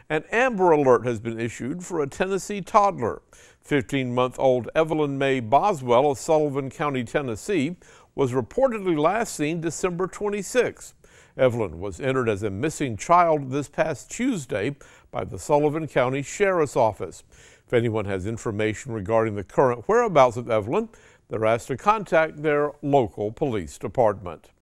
An Amber Alert has been issued for a Tennessee toddler. 15-month-old Evelyn Mae Boswell of Sullivan County, Tennessee, was reportedly last seen December 26. Evelyn was entered as a missing child this past Tuesday by the Sullivan County Sheriff's Office. If anyone has information regarding the current whereabouts of Evelyn, they're asked to contact their local police department.